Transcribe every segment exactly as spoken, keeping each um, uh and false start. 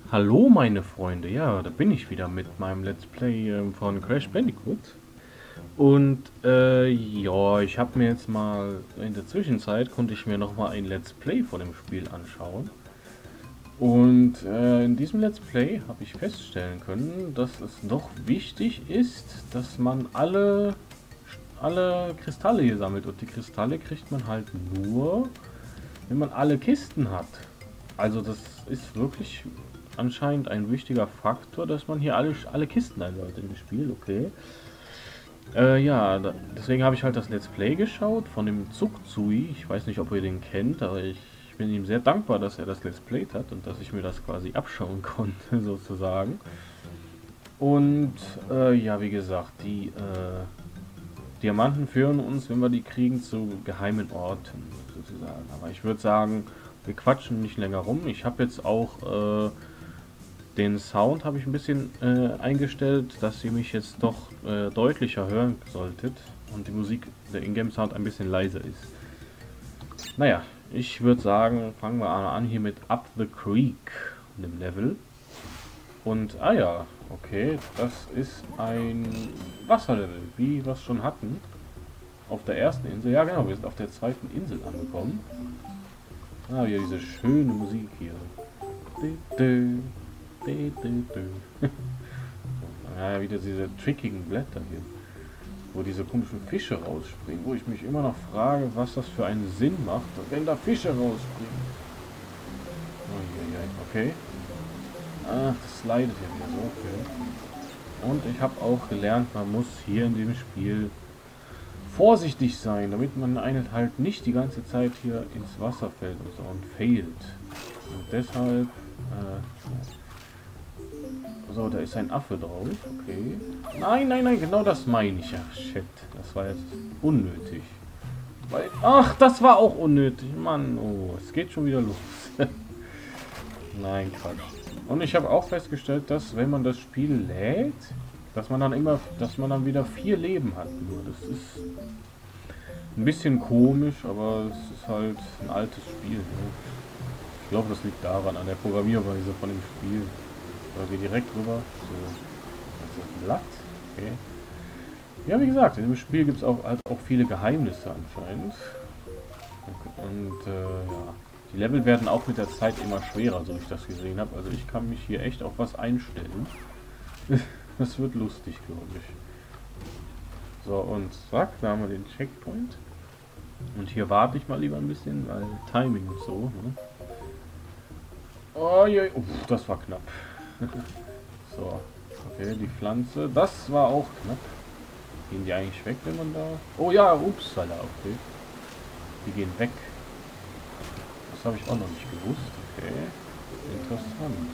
Hallo meine Freunde, ja, da bin ich wieder mit meinem Let's Play ähm, von Crash Bandicoot. Und äh, ja, ich habe mir jetzt mal, in der Zwischenzeit konnte ich mir noch mal ein Let's Play von dem Spiel anschauen. Und äh, in diesem Let's Play habe ich feststellen können, dass es doch wichtig ist, dass man alle, alle Kristalle hier sammelt. Und die Kristalle kriegt man halt nur, wenn man alle Kisten hat. Also das ist wirklich anscheinend ein wichtiger Faktor, dass man hier alle, alle Kisten einsammelt im Spiel, okay. Äh, ja, da, deswegen habe ich halt das Let's Play geschaut von dem Zugzui. Ich weiß nicht, ob ihr den kennt, aber ich bin ihm sehr dankbar, dass er das Let's Playt hat und dass ich mir das quasi abschauen konnte, sozusagen. Und äh, ja, wie gesagt, die äh, Diamanten führen uns, wenn wir die kriegen, zu geheimen Orten, sozusagen. Aber ich würde sagen, wir quatschen nicht länger rum. Ich habe jetzt auch äh, den Sound habe ich ein bisschen äh, eingestellt, dass ihr mich jetzt doch äh, deutlicher hören solltet und die Musik, der Ingame-Sound ein bisschen leiser ist. Naja, ich würde sagen, fangen wir an hier mit Up the Creek, dem Level. Und, ah ja, okay, das ist ein Wasserlevel, wie wir es schon hatten. Auf der ersten Insel, ja genau, wir sind auf der zweiten Insel angekommen. Ah, hier diese schöne Musik hier. Ja, wieder diese trickigen Blätter hier, wo diese komischen Fische rausspringen, wo ich mich immer noch frage, was das für einen Sinn macht, wenn da Fische rausspringen. Okay. Ach, das leidet ja wieder so, okay. Und ich habe auch gelernt, man muss hier in dem Spiel vorsichtig sein, damit man einen halt nicht die ganze Zeit hier ins Wasser fällt und so und failt. Und deshalb... Äh, so, da ist ein Affe drauf, okay. Nein, nein, nein, genau das meine ich. Ach, shit, das war jetzt unnötig. Weil, ach, das war auch unnötig, Mann. Oh, es geht schon wieder los. Nein, Quatsch. Und ich habe auch festgestellt, dass wenn man das Spiel lädt, dass man dann immer, dass man dann wieder vier Leben hat. Nur das ist ein bisschen komisch, aber es ist halt ein altes Spiel. Ne? Ich glaube, das liegt daran, an der Programmierweise von dem Spiel. Da wir direkt rüber. So, das ist Blatt. Okay. Ja, wie gesagt, in dem Spiel gibt es auch, halt auch viele Geheimnisse anscheinend. Und äh, ja. Die Level werden auch mit der Zeit immer schwerer, so wie ich das gesehen habe. Also ich kann mich hier echt auf was einstellen. Das wird lustig, glaube ich. So, und zack, da haben wir den Checkpoint. Und hier warte ich mal lieber ein bisschen, weil Timing und so. Ne? Oh, je, uff, das war knapp. So, okay, die Pflanze. Das war auch knapp. Gehen die eigentlich weg, wenn man da... Oh ja, ups, okay. Die gehen weg. Das habe ich auch noch nicht gewusst. Okay. Interessant.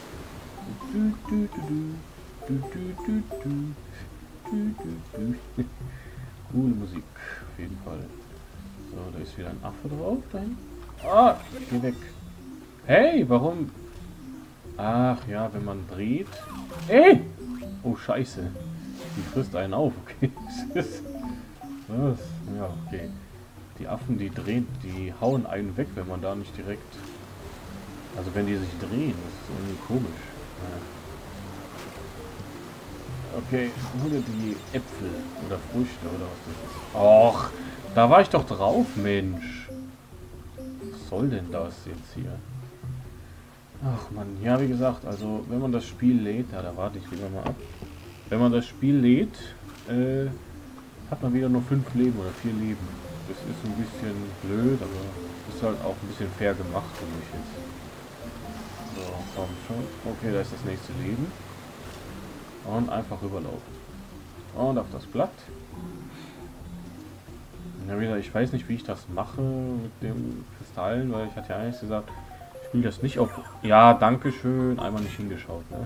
Coole Musik, auf jeden Fall. So, da ist wieder ein Affe drauf. Dahin. Ah, geh weg. Hey, warum? Ach ja, wenn man dreht. Ey! Oh, scheiße. Die frisst einen auf, okay. Was? Ja, okay. Die Affen, die drehen, die hauen einen weg, wenn man da nicht direkt... Also wenn die sich drehen, das ist irgendwie komisch. Ja. Okay, oder die Äpfel oder Früchte oder was das ist. Och, da war ich doch drauf, Mensch. Was soll denn das jetzt hier? Ach man, ja wie gesagt, also wenn man das Spiel lädt, ja, da warte ich lieber mal ab. Wenn man das Spiel lädt, äh, hat man wieder nur fünf Leben oder vier Leben. Das ist ein bisschen blöd, aber ist halt auch ein bisschen fair gemacht für mich jetzt. So, komm schon. Okay, da ist das nächste Leben. Und einfach rüberlaufen. Und auf das Blatt. Ja, wieder, ich weiß nicht, wie ich das mache mit den Kristallen, weil ich hatte ja eigentlich gesagt, ich spiele das nicht auf... Ja, danke schön. Einmal nicht hingeschaut, ne?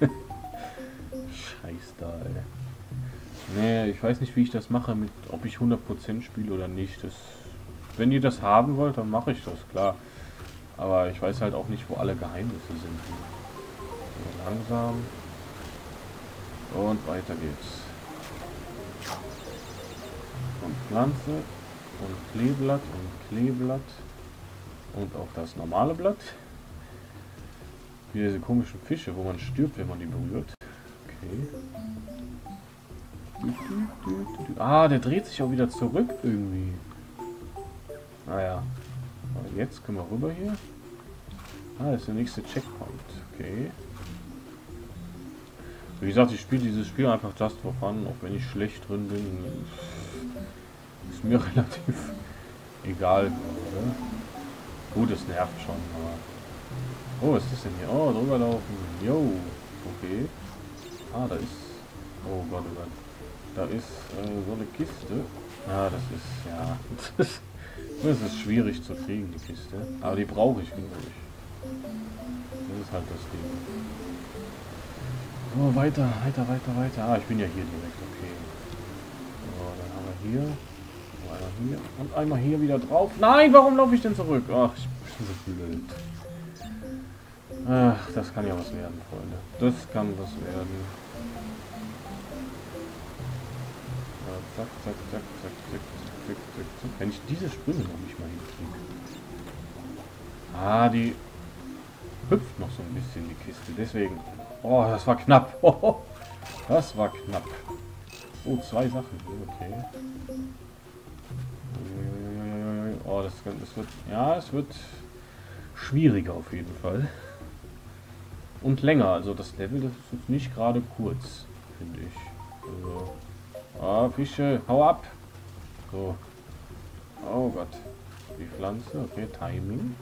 Scheiß da, ey. Nee, ich weiß nicht, wie ich das mache, mit ob ich hundert Prozent spiele oder nicht. Das, wenn ihr das haben wollt, dann mache ich das, klar. Aber ich weiß halt auch nicht, wo alle Geheimnisse sind. So, langsam. Und weiter geht's. Und Pflanze. Und Kleeblatt. Und Kleeblatt. Und auch das normale Blatt. Wie diese komischen Fische, wo man stirbt, wenn man die berührt. Okay. Ah, der dreht sich auch wieder zurück irgendwie. Naja. Ah, jetzt können wir rüber hier. Ah, das ist der nächste Checkpoint. Okay. Wie gesagt, ich spiele dieses Spiel einfach just for fun, auch wenn ich schlecht drin bin. Ist mir relativ egal. Oder? Gut, es nervt schon, aber... Oh, was ist das denn hier? Oh, drüber laufen. Jo. Okay. Ah, da ist... Oh Gott, oh Gott. Da ist äh, so eine Kiste. Ah, das ist... Ja... Das ist schwierig zu kriegen, die Kiste. Aber die brauche ich, glaube ich. Das ist halt das Ding. So, weiter, weiter, weiter, weiter. Ah, ich bin ja hier direkt, okay. So, dann haben wir hier. Einmal hier. Und einmal hier wieder drauf. Nein, warum laufe ich denn zurück? Ach, ich bin so blöd. Ach, das kann ja was werden, Freunde. Das kann was werden. Ja, zack, zack, zack, zack, zack, zack, zack, zack. Wenn ich diese Sprünge noch nicht mal hinkriege. Ah, die hüpft noch so ein bisschen, die Kiste. Deswegen... Oh, das war knapp. Oh, das war knapp. Oh, zwei Sachen. Okay. Oh, das, das wird... Ja, es wird schwieriger auf jeden Fall. Und länger. Also das Level, das ist nicht gerade kurz, finde ich. Also, ah, Fische, hau ab. So. Oh Gott. Die Pflanze. Okay, Timing.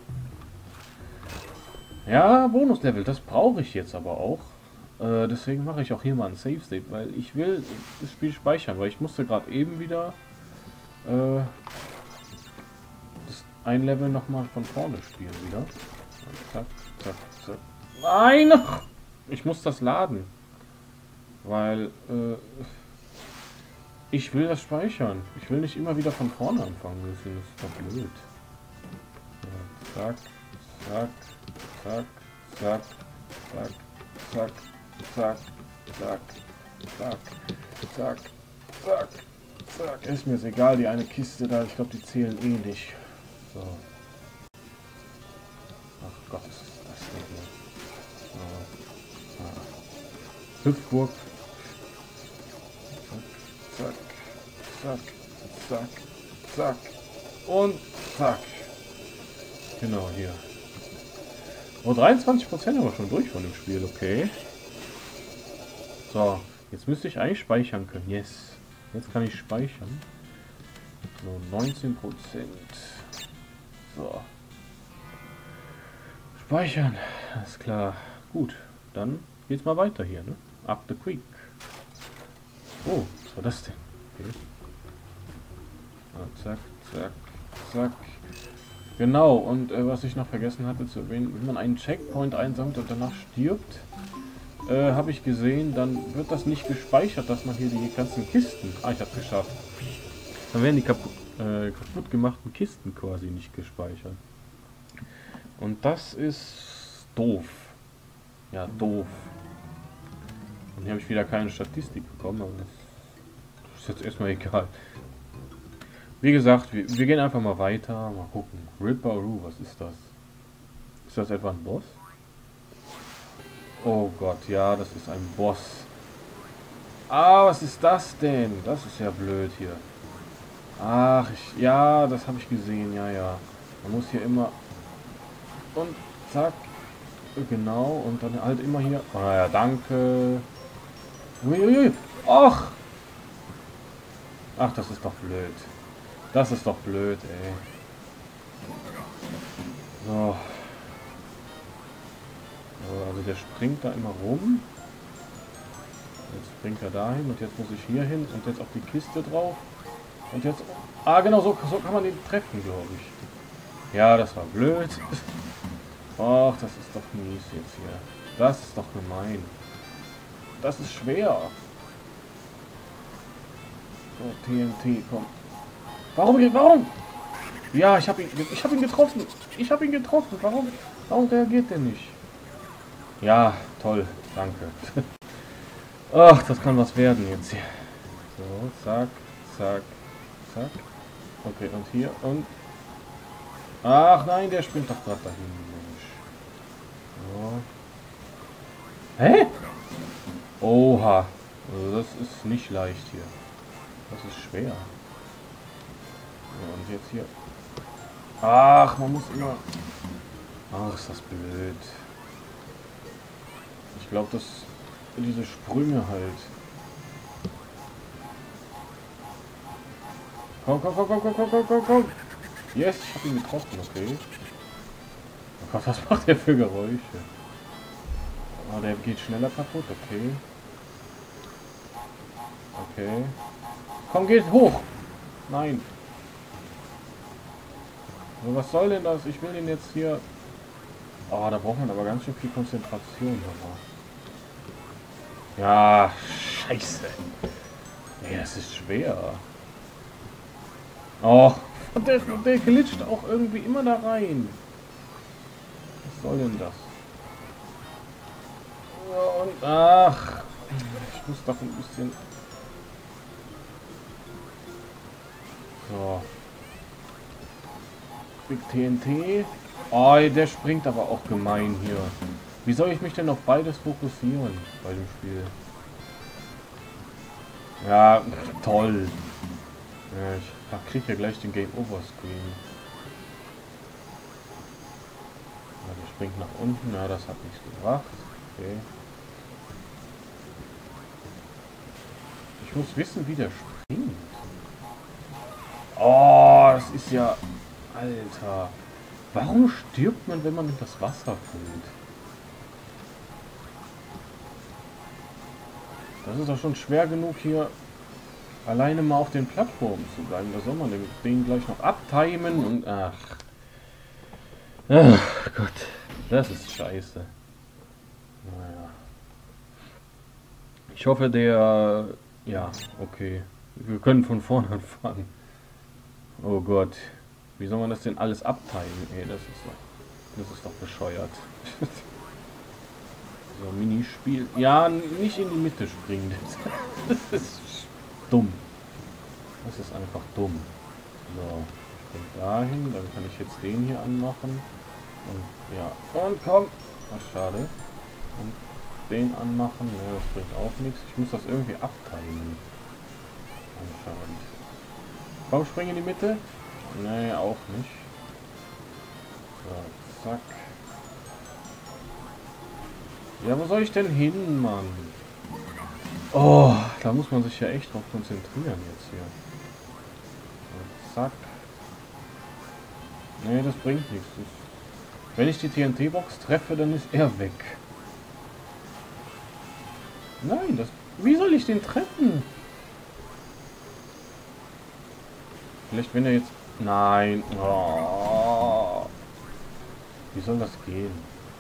Ja, Bonuslevel, das brauche ich jetzt aber auch. Äh, deswegen mache ich auch hier mal ein Save State, weil ich will das Spiel speichern, weil ich musste gerade eben wieder äh, das ein Level nochmal von vorne spielen wieder. Zack, zack, zack. Nein! Ich muss das laden. Weil äh, ich will das speichern. Ich will nicht immer wieder von vorne anfangen müssen. Das ist doch blöd. So, zack, zack. Zack, zack, zack, zack, zack, zack, zack, zack, zack, zack. Ist mir jetzt egal, die eine Kiste da, ich glaube, die zählen eh nicht. So. Ach Gott, was ist das denn hier? So. Ah. Hüpfburg. Zack, zack, zack, zack, zack und zack. Genau, hier. Oh, dreiundzwanzig Prozent haben wir schon durch von dem Spiel, okay. So, jetzt müsste ich eigentlich speichern können. Yes. Jetzt kann ich speichern. So, neunzehn Prozent. So. Speichern. Alles klar. Gut, dann geht's mal weiter hier, ne? Up the creek. Oh, was war das denn? Okay. Ah, zack, zack, zack. Genau, und äh, was ich noch vergessen hatte zu erwähnen, wenn man einen Checkpoint einsammelt und danach stirbt, äh, habe ich gesehen, dann wird das nicht gespeichert, dass man hier die ganzen Kisten... Ah, ich habe es geschafft. Dann werden die kaputt, äh, kaputt gemachten Kisten quasi nicht gespeichert. Und das ist doof. Ja, doof. Und hier habe ich wieder keine Statistik bekommen, aber das ist jetzt erstmal egal. Wie gesagt, wir, wir gehen einfach mal weiter. Mal gucken. Ripperoo, was ist das? Ist das etwa ein Boss? Oh Gott, ja, das ist ein Boss. Ah, was ist das denn? Das ist ja blöd hier. Ach, ich, ja, das habe ich gesehen. Ja, ja. Man muss hier immer... Und zack. Genau. Und dann halt immer hier... Ah ja, danke. Uiuiui. Ach! Ach, das ist doch blöd. Das ist doch blöd, ey. So. So, also der springt da immer rum. Jetzt springt er dahin und jetzt muss ich hier hin und jetzt auf die Kiste drauf. Und jetzt... Ah, genau, so, so kann man den treffen, glaube ich. Ja, das war blöd. Ach, das ist doch mies jetzt hier. Das ist doch gemein. Das ist schwer. So, T N T, komm. Warum? Warum? Ja, ich habe ihn, ich habe ihn getroffen. Ich habe ihn getroffen. Warum? Warum reagiert der nicht? Ja, toll. Danke. Ach, das kann was werden jetzt hier. So, zack, zack, zack. Okay, und hier und... Ach nein, der springt doch gerade dahin. So. Hä? Oha. Also das ist nicht leicht hier. Das ist schwer. So, und jetzt hier. Ach, man muss immer... Ach, ist das blöd. Ich glaube, dass diese Sprünge halt... Komm, komm, komm, komm, komm, komm, komm, komm, komm. Yes, ich habe ihn getroffen, okay. Oh Gott, was macht der für Geräusche? Oh, der geht schneller kaputt, okay. Okay. Komm, geht hoch! Nein. So, was soll denn das? Ich will den jetzt hier... Oh, da braucht man aber ganz schön viel Konzentration. Aber. Ja, scheiße. Nee, das ist schwer. Oh, der, der glitscht auch irgendwie immer da rein. Was soll denn das? Und, ach, ich muss doch ein bisschen... So. Big T N T. Oh, der springt aber auch gemein hier. Wie soll ich mich denn auf beides fokussieren bei dem Spiel? Ja, toll. Ja, ich kriege ja gleich den Game Over Screen. Ja, der springt nach unten. Ja, das hat nichts gebracht. Okay. Ich muss wissen, wie der springt. Oh, das ist ja... Alter. Warum stirbt man, wenn man in das Wasser fällt? Das ist doch schon schwer genug, hier alleine mal auf den Plattformen zu bleiben. Da soll man den, den gleich noch abtimen und... Ach. Ach Gott. Das ist scheiße. Naja. Ich hoffe, der... Ja, okay. Wir können von vorne anfangen. Oh Gott. Wie soll man das denn alles abteilen? Ey, das ist doch... Das ist doch bescheuert. So, Minispiel. Ja, nicht in die Mitte springen. Das ist dumm. Das ist einfach dumm. So, ich bin dahin. Dann kann ich jetzt den hier anmachen. Und ja. Und komm. Ach, schade. Und den anmachen. Ja, das bringt auch nichts. Ich muss das irgendwie abteilen. Anscheinend. Komm, spring in die Mitte. Nee, auch nicht. So, zack. Ja, wo soll ich denn hin, Mann? Oh, da muss man sich ja echt drauf konzentrieren jetzt hier. So, zack. Nee, das bringt nichts. Das, wenn ich die T N T-Box treffe, dann ist er weg. Nein, das... Wie soll ich den treffen? Vielleicht wenn er jetzt... Nein. Oh. Wie soll das gehen?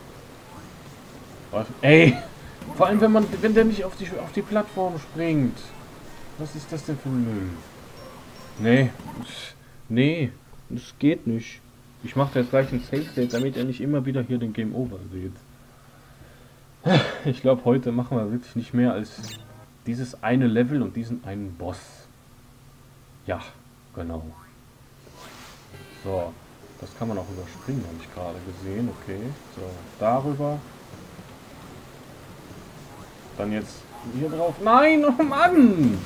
Ey! Vor allem wenn man, wenn der nicht auf die auf die Plattform springt. Was ist das denn für ein Müll? Nee. Nee. Das geht nicht. Ich mache jetzt gleich ein Safe State, damit er nicht immer wieder hier den Game Over sieht. Ich glaube, heute machen wir wirklich nicht mehr als dieses eine Level und diesen einen Boss. Ja, genau. So. Das kann man auch überspringen, habe ich gerade gesehen. Okay. So, darüber. Dann jetzt hier drauf. Nein, oh Mann!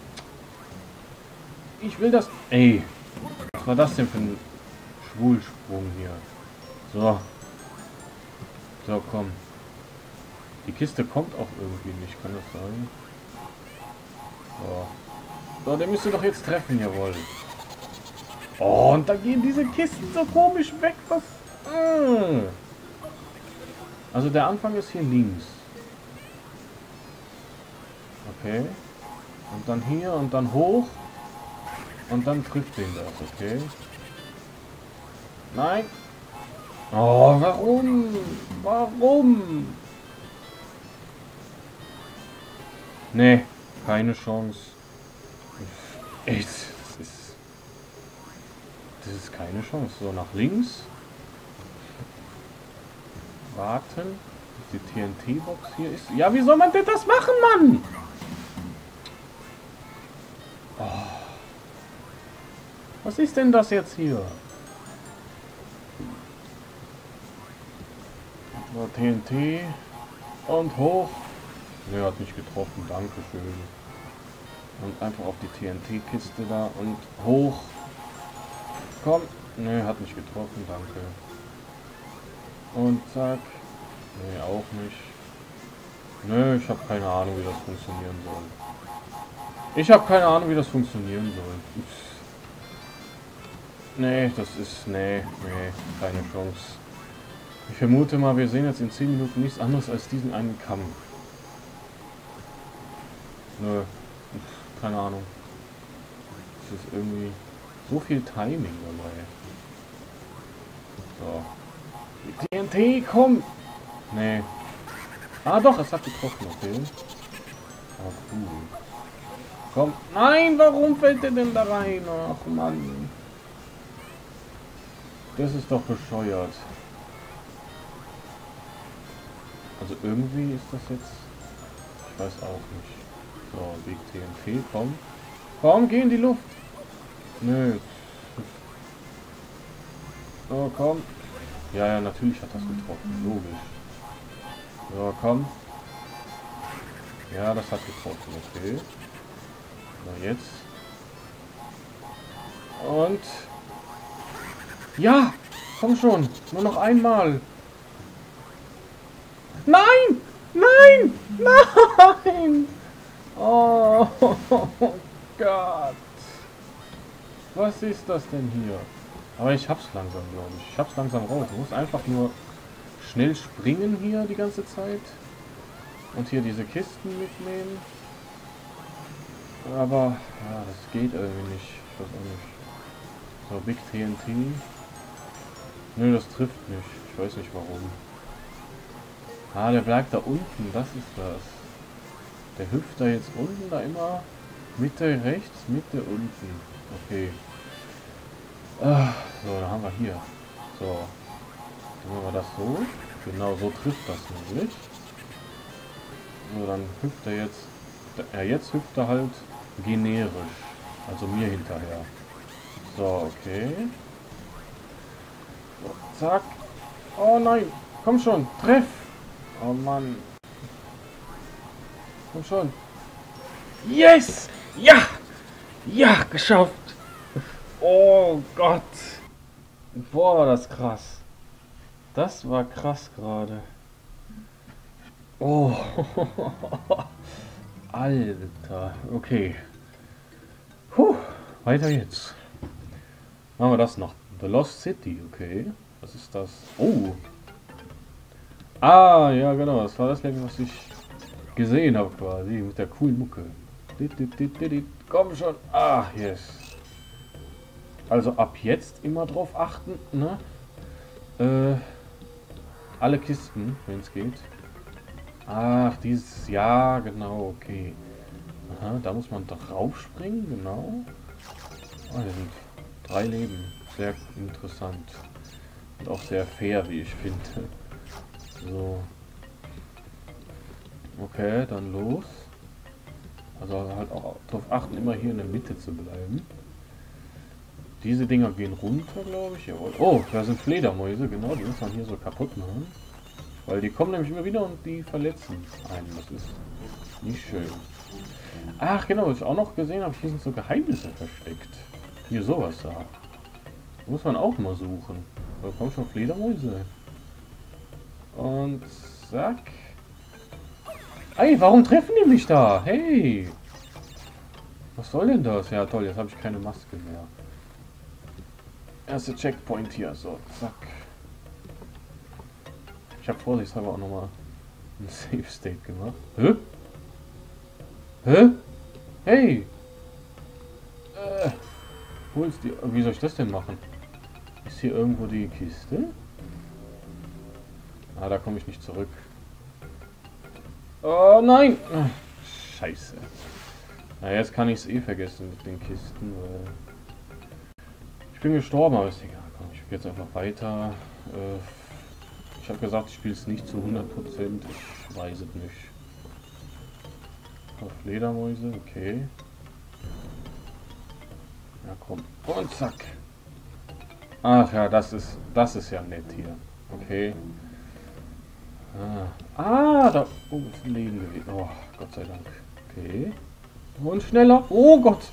Ich will das... Ey, was war das denn für ein Schwulsprung hier? So. So, komm. Die Kiste kommt auch irgendwie nicht, kann das sein? So. So, der müsste doch jetzt treffen, jawohl. Oh, und da gehen diese Kisten so komisch weg. Was? Also der Anfang ist hier links. Okay. Und dann hier und dann hoch. Und dann trifft den das, okay. Nein. Oh, warum? Warum? Nee, keine Chance. Echt, das ist... Das ist keine Chance. So, nach links. Warten. Die T N T-Box hier ist... Ja, wie soll man denn das machen, Mann? Oh. Was ist denn das jetzt hier? So, T N T. Und hoch. Ne, hat nicht getroffen. Dankeschön. Und einfach auf die T N T-Kiste da. Und hoch. Komm. Ne, hat nicht getroffen. Danke. Und zack. Ne, auch nicht. Ne, ich habe keine Ahnung, wie das funktionieren soll. Ich habe keine Ahnung, wie das funktionieren soll. Nee, das ist... Nee, nee, keine Chance. Ich vermute mal, wir sehen jetzt in zehn Minuten nichts anderes als diesen einen Kampf. Nö, keine Ahnung. Es ist irgendwie so viel Timing dabei. So. Die T N T, komm! Nee. Ah doch, es hat getroffen, okay. Ah, cool. Komm. Nein, warum fällt der denn da rein? Ach Mann. Das ist doch bescheuert. Also irgendwie ist das jetzt... Ich weiß auch nicht. So, Big T N T, komm. Komm, geh in die Luft. Nö. So, komm. Ja, ja, natürlich hat das getroffen. Logisch. So, komm. Ja, das hat getroffen, okay. So, jetzt. Und... Ja! Komm schon! Nur noch einmal! Nein! Nein! Nein! Oh Gott! Was ist das denn hier? Aber ich hab's langsam, glaube ich. Ich hab's langsam raus. Ich muss einfach nur schnell springen hier die ganze Zeit. Und hier diese Kisten mitnehmen. Aber, ja, das geht irgendwie nicht. Ich weiß auch nicht. So, Big T N T. Nö, das trifft nicht. Ich weiß nicht warum. Ah, der bleibt da unten. Das ist das. Der hüpft da jetzt unten, da immer. Mitte rechts, Mitte unten. Okay. Ah, so, dann haben wir hier. So. Dann machen wir das so. Genau, so trifft das nämlich. So, dann hüpft er jetzt. Ja, jetzt hüpft er halt generisch. Also mir hinterher. So, okay. So, zack. Oh nein. Komm schon. Treff. Oh Mann. Komm schon. Yes. Ja. Ja, geschafft. Oh Gott. Boah, das ist krass. Das war krass gerade. Oh. Alter. Okay. Puh. Weiter jetzt. Machen wir das noch. The Lost City, okay. Was ist das? Oh. Ah, ja genau. Das war das Level, was ich gesehen habe quasi. Mit der coolen Mucke. Komm schon. Ah, yes. Also ab jetzt immer drauf achten, ne? Äh, alle Kisten, wenn es geht. Ach, dieses... Ja, genau, okay. Aha, da muss man drauf springen, genau. Ah, hier sind drei Leben. Sehr interessant. Und auch sehr fair, wie ich finde. So. Okay, dann los. Also halt auch darauf achten, immer hier in der Mitte zu bleiben. Diese Dinger gehen runter, glaube ich. Jawohl. Oh, da sind Fledermäuse, genau. Die muss man hier so kaputt machen. Weil die kommen nämlich immer wieder und die verletzen einen. Das ist nicht schön. Ach genau, was ich auch noch gesehen habe, hier sind so Geheimnisse versteckt. Hier sowas da. Muss man auch mal suchen. Da kommen schon Fledermäuse. Und zack. Ey, warum treffen die mich da? Hey! Was soll denn das? Ja toll, jetzt habe ich keine Maske mehr. Erster Checkpoint hier. So, zack. Ich habe vorsichtshalber auch nochmal ein Save State gemacht. Hä? Hä? Hey! Äh, wo ist die... Wie soll ich das denn machen? Ist hier irgendwo die Kiste? Ah, da komme ich nicht zurück. Oh nein! Ach, scheiße. Na, jetzt kann ich es eh vergessen mit den Kisten, weil... Ich bin gestorben, aber ist egal. Komm, ich spiele jetzt einfach weiter. Äh, ich habe gesagt, ich spiele es nicht zu hundert Prozent. Ich weiß es nicht. Auf Fledermäuse, okay. Ja, komm. Und zack. Ach ja, das ist, das ist ja nett hier. Okay. Ah, ah da oh, ist ein Leben gewesen. Oh, Gott sei Dank. Okay. Und schneller. Oh Gott.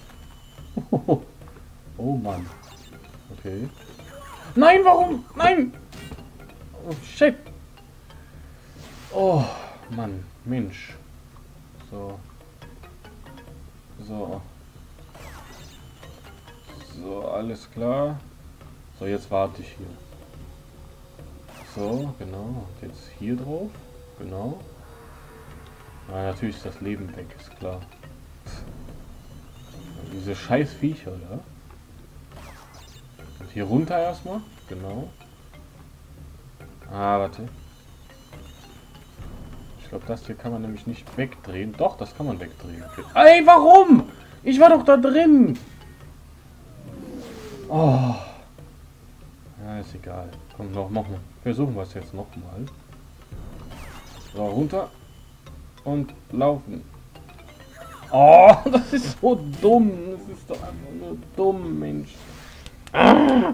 Oh Mann. Okay. Nein, warum? Nein! Oh, shit. Oh, Mann. Mensch. So. So. So, alles klar. So, jetzt warte ich hier. So, genau. Und jetzt hier drauf. Genau. Ah, natürlich ist das Leben weg, ist klar. Diese scheiß Viecher, ja. Und hier runter erstmal. Genau. Ah, warte. Ich glaube, das hier kann man nämlich nicht wegdrehen. Doch, das kann man wegdrehen. Ey, warum? Ich war doch da drin. Oh. Ja, ist egal. Komm, noch, noch mal. Versuchen wir es jetzt noch mal. So, runter. Und laufen. Oh, das ist so dumm. Das ist doch einfach nur dumm, Mensch. Ah.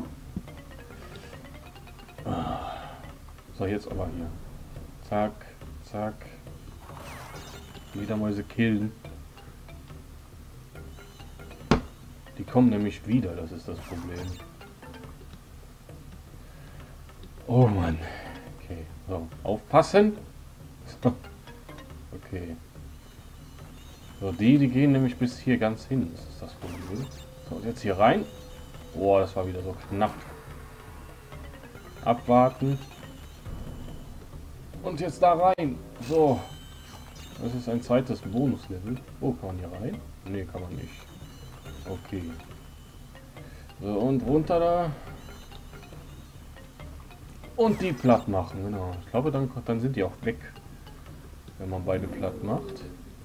So, jetzt aber hier. Zack, zack. Fledermäuse killen. Die kommen nämlich wieder, das ist das Problem. Oh Mann. Okay, so, aufpassen. Okay. So, die, die gehen nämlich bis hier ganz hin, das ist das Problem. So, und jetzt hier rein. Boah, das war wieder so knapp. Abwarten. Und jetzt da rein. So. Das ist ein zweites Bonuslevel. Oh, kann man hier rein? Ne, kann man nicht. Okay. So, und runter da. Und die platt machen, genau. Ich glaube, dann, dann sind die auch weg. Wenn man beide platt macht.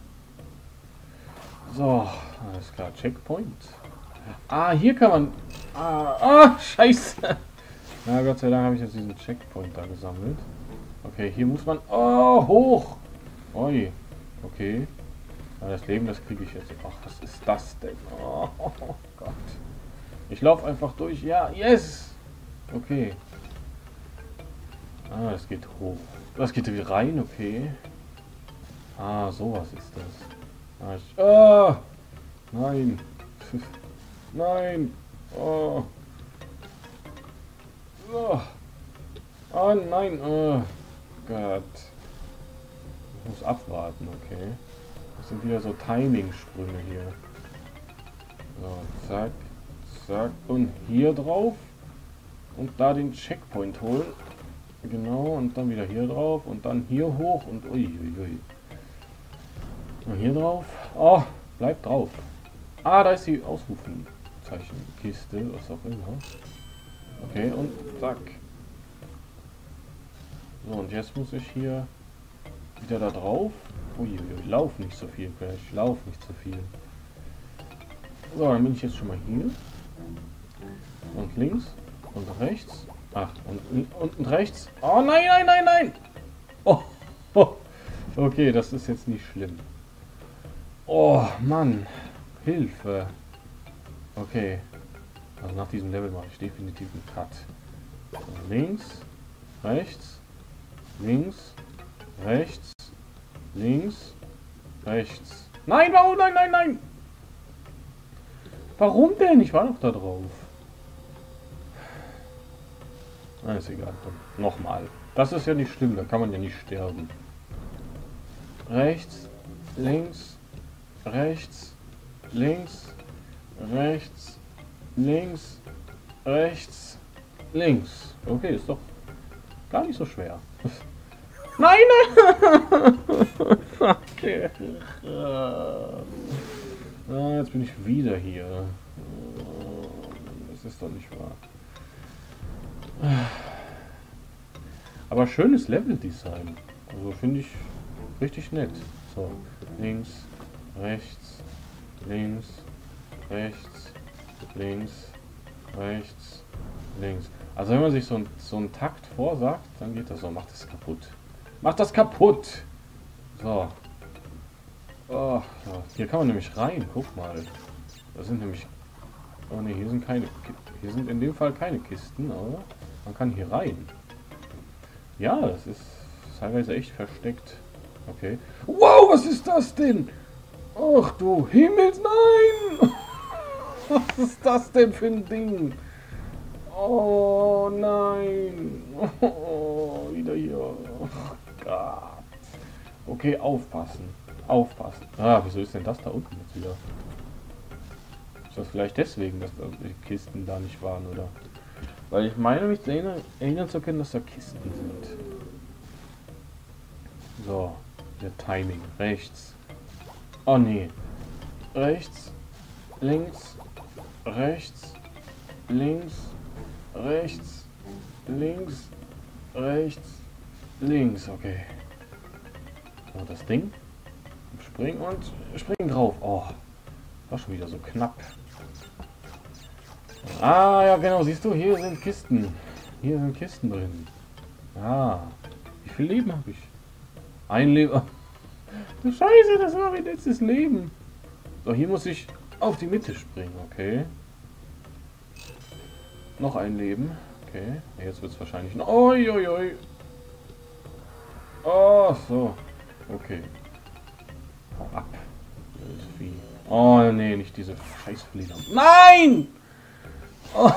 So, alles klar. Checkpoint. Ah, hier kann man... Ah, ah scheiße. Na, Gott sei Dank habe ich jetzt diesen Checkpoint da gesammelt. Okay, hier muss man... Oh, hoch. Oi. Okay. Ja, das Leben, das kriege ich jetzt. Ach, was ist das denn? Oh, oh Gott. Ich laufe einfach durch. Ja, yes. Okay. Ah, das geht hoch. Das geht wieder rein, okay. Ah, sowas ist das. Ah, ich, ah nein. Nein. Oh. Oh, oh nein. Oh Gott. Ich muss abwarten, okay. Das sind wieder so Timing-Sprünge hier. So, zack, zack. Und hier drauf. Und da den Checkpoint holen. Genau, und dann wieder hier drauf. Und dann hier hoch. Und uiuiui. Und hier drauf. Oh, bleibt drauf. Ah, da ist die Ausrufenzeichenkiste. Was auch immer. Okay, und zack. So, und jetzt muss ich hier wieder da drauf. Uiuiui, lauf nicht so viel, Crash. Lauf nicht so viel. So, dann bin ich jetzt schon mal hier. Und links. Und rechts. Ach, und unten rechts. Oh nein, nein, nein, nein! Oh, oh. Okay, das ist jetzt nicht schlimm. Oh, Mann. Hilfe. Okay. Also nach diesem Level mache ich definitiv einen Cut. So, links, rechts, links, rechts, links, rechts. Nein, warum? Nein, nein, nein! Warum denn? Ich war doch da drauf. Na, ist egal. Nochmal. Das ist ja nicht schlimm, da kann man ja nicht sterben. Rechts, links, rechts, links, rechts, links, rechts, links. Okay, ist doch gar nicht so schwer. Nein, nein! Okay. Ah, jetzt bin ich wieder hier. Das ist doch nicht wahr. Aber schönes Level-Design. Also finde ich richtig nett. So, links, rechts, links, rechts, links, rechts, links. Also wenn man sich so, ein, so einen Takt vorsagt, dann geht das so. Macht das kaputt. Macht das kaputt! So. Oh, so. Hier kann man nämlich rein. Guck mal. Das sind nämlich... Oh ne, hier sind keine... Hier sind in dem Fall keine Kisten, aber man kann hier rein. Ja, das ist, das teilweise echt versteckt. Okay. Wow, was ist das denn? Ach du Himmels, nein! Was ist das denn für ein Ding? Oh nein! Oh, wieder hier. Oh Gott. Okay, aufpassen. Aufpassen. Ah, wieso ist denn das da unten jetzt wieder? Ist das vielleicht deswegen, dass da die Kisten da nicht waren, oder? Weil ich meine, mich zu erinnern, erinnern zu können, dass da Kisten sind. So, der Timing. Rechts. Oh nee. Rechts. Links. Rechts. Links. Rechts. Links. Rechts. Links. Okay. So, das Ding. Springen und springen drauf. Oh. War schon wieder so knapp. Ah, ja genau. Siehst du, hier sind Kisten. Hier sind Kisten drin. Ah. Wie viel Leben habe ich? Ein Leben. Scheiße, das war mein letztes Leben. So, hier muss ich auf die Mitte springen, okay. Noch ein Leben. Okay, jetzt wird es wahrscheinlich noch... Oi, oi, oi. Oh, so. Okay. Hau ab. Das Vieh. Oh, nee, nicht diese Scheißflieger. Nein! Oh.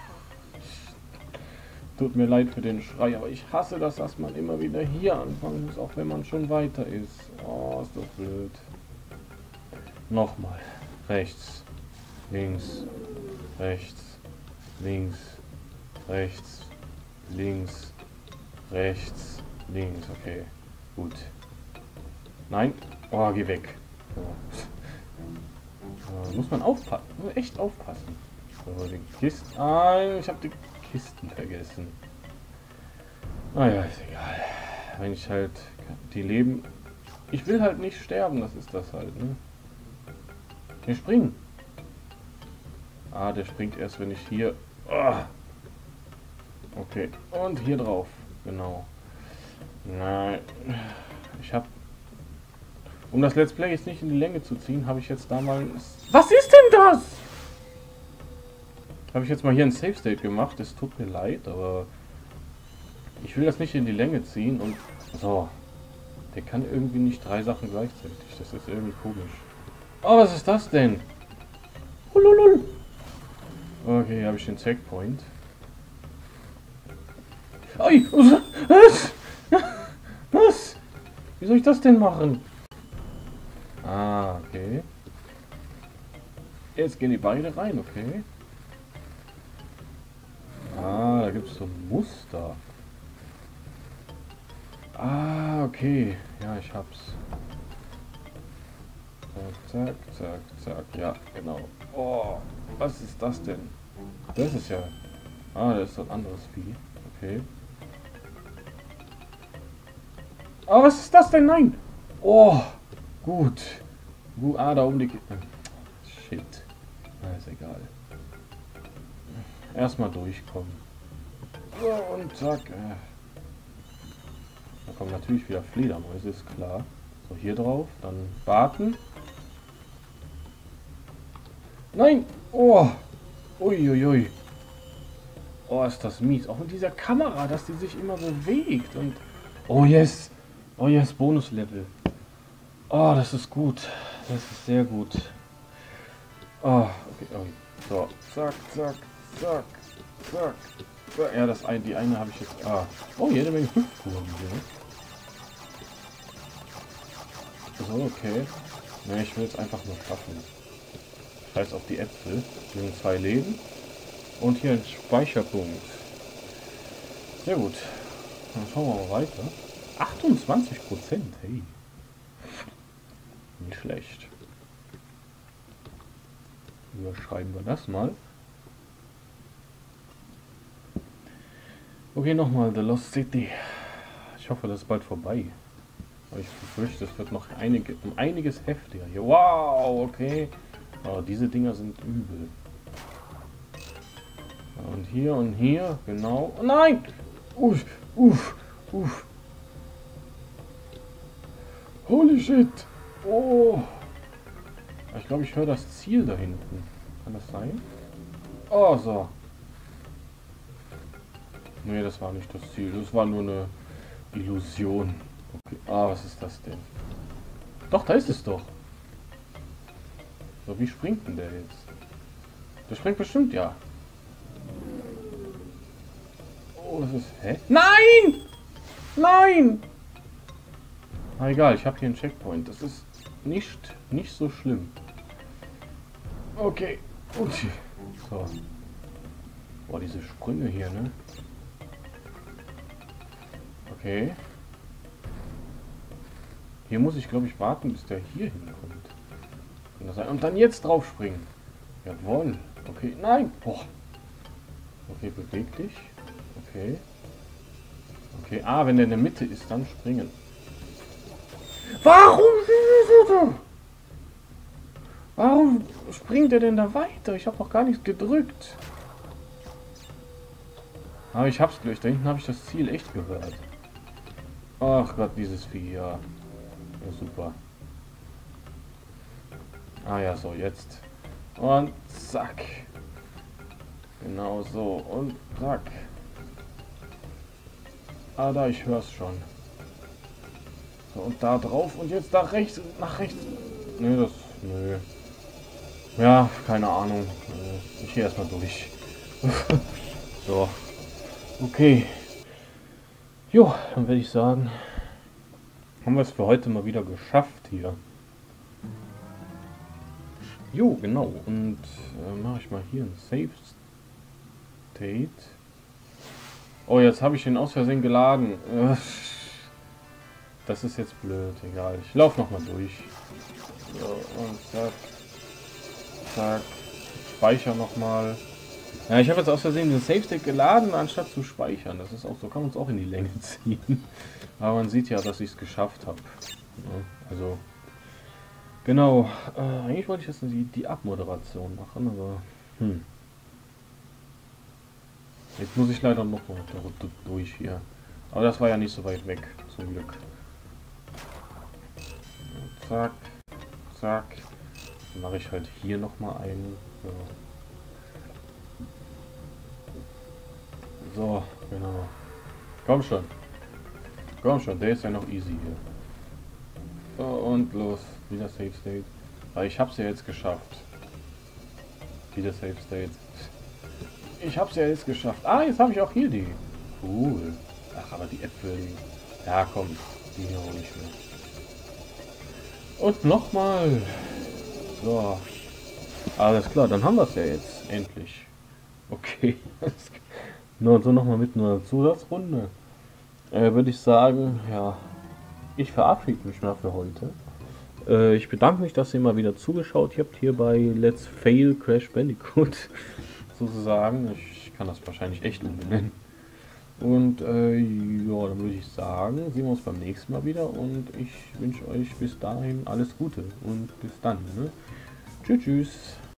Tut mir leid für den Schrei, aber ich hasse das, dass man immer wieder hier anfangen muss, auch wenn man schon weiter ist. Oh, ist doch blöd. Nochmal. Rechts. Links. Rechts. Links. Rechts. Links. Rechts. Links. Okay. Gut. Nein. Oh, geh weg. So. So, muss man aufpassen. Muss echt aufpassen. So, die Kisten. Ah, ich habe die Kisten vergessen. Ah ja, ist egal. Wenn ich halt die Leben... Ich will halt nicht sterben, das ist das halt, ne? Wir springen. Ah, der springt erst, wenn ich hier... Oh. Okay, und hier drauf. Genau. Nein. Ich habe... Um das Let's Play jetzt nicht in die Länge zu ziehen, habe ich jetzt damals... Was ist denn das? Habe ich jetzt mal hier ein Save State gemacht. Es tut mir leid, aber... Ich will das nicht in die Länge ziehen und... So. Der kann irgendwie nicht drei Sachen gleichzeitig. Das ist irgendwie komisch. Oh, was ist das denn? Hululul. Okay, hier habe ich den Checkpoint. Oi, was? Was? Wie soll ich das denn machen? Ah, okay. Jetzt gehen die beide rein, okay. Ah, da gibt es so ein Muster. Ah, okay. Ja, ich hab's. Zack, zack, zack. Ja, genau. Oh, was ist das denn? Das ist ja... Ah, das ist ein anderes Vieh. Okay. Oh, was ist das denn? Nein! Oh, gut. Gut. Ah, da oben die... Shit. Na, ist egal. Erstmal durchkommen. So, und zack. Da kommen natürlich wieder Fledermäuse, ist klar. So, hier drauf. Dann warten. Nein! Oh! Uiuiui. Oh, ist das mies. Auch mit dieser Kamera, dass die sich immer bewegt. Und oh yes! Oh yes, Bonuslevel. Oh, das ist gut. Das ist sehr gut. Oh, okay. Oh, so, zack, zack, zack, zack. zack. Ja, das ein, die eine habe ich jetzt. Ah. Oh, jede Menge Hüftkuren hier. So, okay. Ne, ich will es einfach nur schaffen. Scheiß auf die Äpfel. Hier sind zwei Leben. Und hier ein Speicherpunkt. Sehr gut. Dann schauen wir mal weiter. achtundzwanzig Prozent, hey. Nicht schlecht. Überschreiben wir das mal. Okay, nochmal The Lost City. Ich hoffe, das ist bald vorbei. Aber ich befürchte, es wird noch einige, um einiges heftiger hier. Wow, okay. Aber diese Dinger sind übel. Und hier und hier, genau. Oh nein! Uff, uff, uff. Holy shit! Oh! Ich glaube, ich höre das Ziel da hinten. Kann das sein? Oh, so. Nee, das war nicht das Ziel. Das war nur eine Illusion. Okay. Ah, was ist das denn? Doch, da ist es doch. So, wie springt denn der jetzt? Der springt bestimmt, ja. Oh, das ist... Hä? Nein! Nein! Na egal, ich habe hier einen Checkpoint. Das ist nicht, nicht so schlimm. Okay. Okay. So. Boah, diese Sprünge hier, ne? Okay. Hier muss ich, glaube ich, warten, bis der hier hinkommt. Kann das sein? Und dann jetzt drauf springen. Jawohl. Okay. Nein. Boah. Okay, beweg dich. Okay. Okay. Ah, wenn der in der Mitte ist, dann springen. Warum? Warum springt er denn da weiter? Ich habe noch gar nichts gedrückt. Aber ich hab's gleich. Da hinten habe ich das Ziel echt gehört. Ach Gott, dieses Vieh, ja. Ja, super. Ah ja, so, jetzt. Und zack. Genau so. Und zack. Ah, da, ich hör's schon. So, und da drauf und jetzt da rechts, nach rechts. Nö, das, nö. Ja, keine Ahnung. Ich gehe erstmal durch. So. Okay. Jo, dann würde ich sagen, haben wir es für heute mal wieder geschafft hier. Jo, genau. Und äh, mache ich mal hier ein Save State. Oh, jetzt habe ich den aus Versehen geladen. Das ist jetzt blöd. Egal. Ich laufe noch mal durch. So, und zack. Zack. Speicher noch mal. Ja, ich habe jetzt aus Versehen den Save State geladen, anstatt zu speichern. Das ist auch so, kann man es auch in die Länge ziehen. Aber man sieht ja, dass ich es geschafft habe. Ja, also, genau. Äh, eigentlich wollte ich jetzt die, die Abmoderation machen, aber hm. Jetzt muss ich leider noch mal durch hier. Aber das war ja nicht so weit weg, zum Glück. Zack, zack. Dann mache ich halt hier noch mal einen. Ja. So, genau. Komm schon. Komm schon, der ist ja noch easy hier. So, und los. Wieder Save State. Aber ich hab's ja jetzt geschafft. Wieder Save State. Ich hab's ja jetzt geschafft. Ah, jetzt habe ich auch hier die. Cool. Ach, aber die Äpfel. Ja, komm. Die hier auch nicht mehr. Und nochmal. So. Alles klar, dann haben wir es ja jetzt. Endlich. Okay. Nur so nochmal mit einer Zusatzrunde. Äh, würde ich sagen, ja. Ich verabschiede mich mal für heute. Äh, ich bedanke mich, dass ihr mal wieder zugeschaut habt hier bei Let's Fail Crash Bandicoot. Sozusagen. Ich kann das wahrscheinlich echt umbenennen. Und äh, ja, dann würde ich sagen, sehen wir uns beim nächsten Mal wieder. Und ich wünsche euch bis dahin alles Gute. Und bis dann. Ne? Tschüss, tschüss.